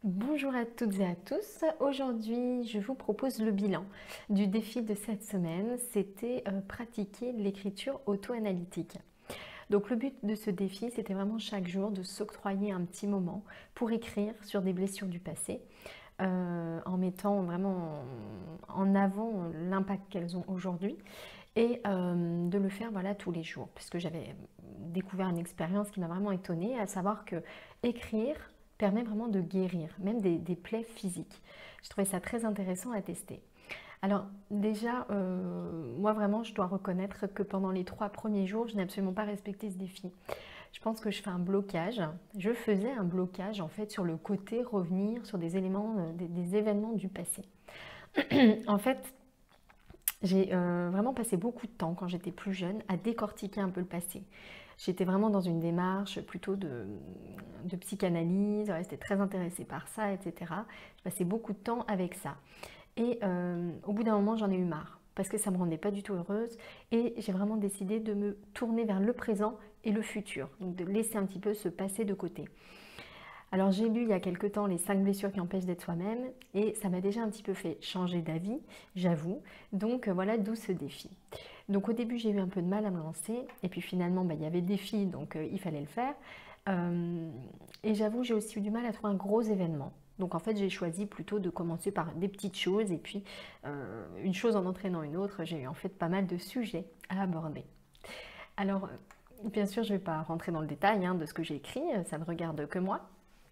Bonjour à toutes et à tous. Aujourd'hui, je vous propose le bilan du défi de cette semaine. C'était pratiquer l'écriture auto-analytique. Donc le but de ce défi, c'était vraiment chaque jour de s'octroyer un petit moment pour écrire sur des blessures du passé, en mettant vraiment en avant l'impact qu'elles ont aujourd'hui et de le faire voilà, tous les jours, puisque j'avais découvert une expérience qui m'a vraiment étonnée, à savoir que écrire permet vraiment de guérir, même des plaies physiques. Je trouvais ça très intéressant à tester. Alors déjà, moi vraiment, je dois reconnaître que pendant les 3 premiers jours, je n'ai absolument pas respecté ce défi. Je pense que je fais un blocage. Je faisais un blocage en fait sur le côté revenir sur des éléments, des événements du passé. En fait, j'ai vraiment passé beaucoup de temps quand j'étais plus jeune à décortiquer un peu le passé. J'étais vraiment dans une démarche plutôt de psychanalyse, j'étais très intéressée par ça, etc. Je passais beaucoup de temps avec ça. Et au bout d'un moment, j'en ai eu marre parce que ça ne me rendait pas du tout heureuse et j'ai vraiment décidé de me tourner vers le présent et le futur, donc de laisser un petit peu ce passé de côté. Alors j'ai lu il y a quelque temps les 5 blessures qui empêchent d'être soi-même et ça m'a déjà un petit peu fait changer d'avis, j'avoue. Donc voilà d'où ce défi. Donc au début j'ai eu un peu de mal à me lancer et puis finalement il y avait le défi donc il fallait le faire. Et j'avoue j'ai aussi eu du mal à trouver un gros événement. Donc en fait j'ai choisi plutôt de commencer par des petites choses et puis une chose en entraînant une autre, j'ai eu en fait pas mal de sujets à aborder. Alors bien sûr je ne vais pas rentrer dans le détail de ce que j'ai écrit, ça ne regarde que moi.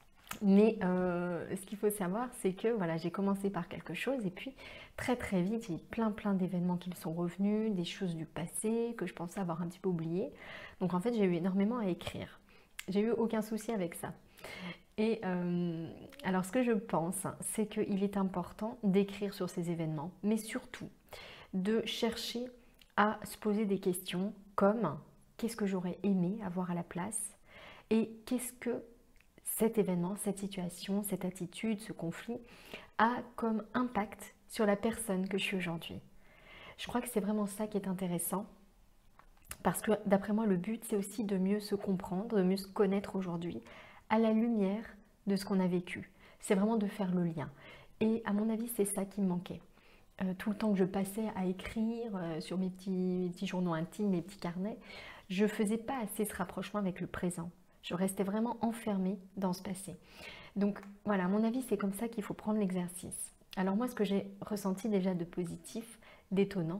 Mais ce qu'il faut savoir, c'est que voilà, j'ai commencé par quelque chose et puis très très vite, il y a plein d'événements qui me sont revenus, des choses du passé que je pensais avoir un petit peu oubliées. Donc en fait, j'ai eu énormément à écrire. J'ai eu aucun souci avec ça. Et alors ce que je pense, c'est qu'il est important d'écrire sur ces événements, mais surtout de chercher à se poser des questions comme qu'est-ce que j'aurais aimé avoir à la place et qu'est-ce que cet événement, cette situation, cette attitude, ce conflit a comme impact sur la personne que je suis aujourd'hui. Je crois que c'est vraiment ça qui est intéressant parce que d'après moi, le but, c'est aussi de mieux se comprendre, de mieux se connaître aujourd'hui à la lumière de ce qu'on a vécu. C'est vraiment de faire le lien. Et à mon avis, c'est ça qui me manquait. Tout le temps que je passais à écrire sur mes petits journaux intimes, mes petits carnets, je ne faisais pas assez ce rapprochement avec le présent. Je restais vraiment enfermée dans ce passé. Donc voilà, à mon avis, c'est comme ça qu'il faut prendre l'exercice. Alors moi, ce que j'ai ressenti déjà de positif, d'étonnant,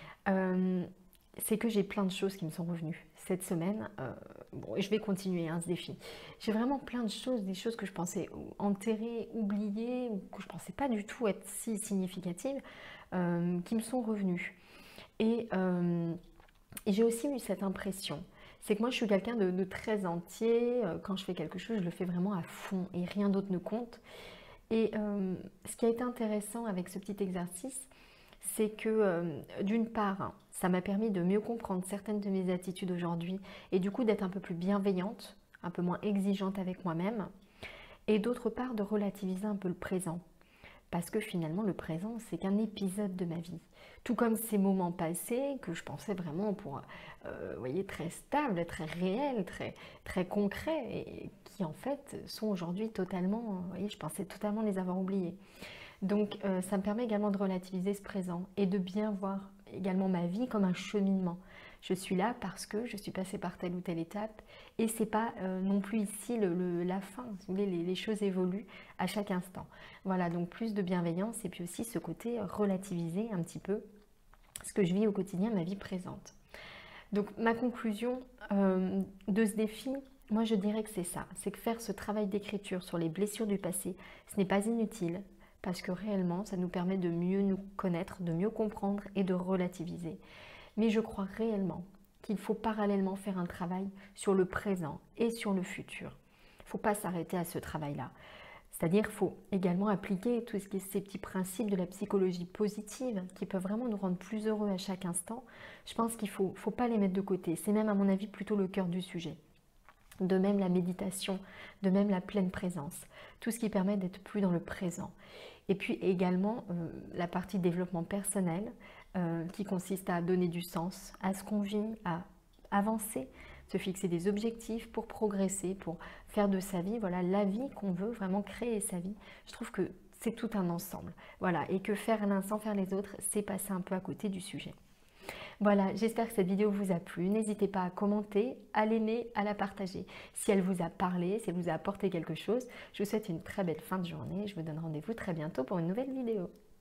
euh, c'est que j'ai plein de choses qui me sont revenues cette semaine. Bon, et je vais continuer ce défi. J'ai vraiment plein de choses, des choses que je pensais enterrer, oublier, ou que je pensais pas du tout être si significatives, qui me sont revenues. Et, euh, et j'ai aussi eu cette impression. C'est que moi, je suis quelqu'un de très entier. Quand je fais quelque chose, je le fais vraiment à fond et rien d'autre ne compte. Et ce qui a été intéressant avec ce petit exercice, c'est que d'une part, ça m'a permis de mieux comprendre certaines de mes attitudes aujourd'hui et du coup d'être un peu plus bienveillante, un peu moins exigeante avec moi-même. Et d'autre part, de relativiser un peu le présent. Parce que finalement, le présent, c'est qu'un épisode de ma vie. Tout comme ces moments passés que je pensais vraiment pour, vous voyez, très stables, très réels, très concrets, et qui en fait sont aujourd'hui totalement, vous voyez, je pensais totalement les avoir oubliés. Donc ça me permet également de relativiser ce présent et de bien voir également ma vie comme un cheminement. Je suis là parce que je suis passée par telle ou telle étape et c'est pas non plus ici la fin. Si vous voulez, les choses évoluent à chaque instant. Voilà, donc plus de bienveillance et puis aussi ce côté relativiser un petit peu ce que je vis au quotidien, ma vie présente. Donc ma conclusion de ce défi, moi je dirais que c'est ça, c'est que faire ce travail d'écriture sur les blessures du passé, ce n'est pas inutile parce que réellement ça nous permet de mieux nous connaître, de mieux comprendre et de relativiser. Mais je crois réellement qu'il faut parallèlement faire un travail sur le présent et sur le futur. Il ne faut pas s'arrêter à ce travail-là. C'est-à-dire qu'il faut également appliquer tous ces petits principes de la psychologie positive qui peuvent vraiment nous rendre plus heureux à chaque instant. Je pense qu'il ne faut pas les mettre de côté. C'est même à mon avis plutôt le cœur du sujet. De même la méditation, de même la pleine présence. Tout ce qui permet d'être plus dans le présent. Et puis également la partie développement personnel qui consiste à donner du sens à ce qu'on vit, à avancer se fixer des objectifs pour progresser, pour faire de sa vie, voilà, la vie qu'on veut, vraiment créer sa vie. Je trouve que c'est tout un ensemble. Voilà, et que faire l'un sans faire les autres, c'est passer un peu à côté du sujet. Voilà, j'espère que cette vidéo vous a plu. N'hésitez pas à commenter, à l'aimer, à la partager. Si elle vous a parlé, si elle vous a apporté quelque chose, je vous souhaite une très belle fin de journée. Je vous donne rendez-vous très bientôt pour une nouvelle vidéo.